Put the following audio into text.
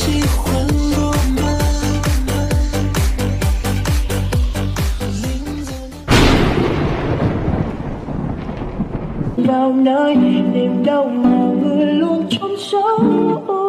喜欢我吗？vào nơi niềm đau mà người luôn trốn giấu.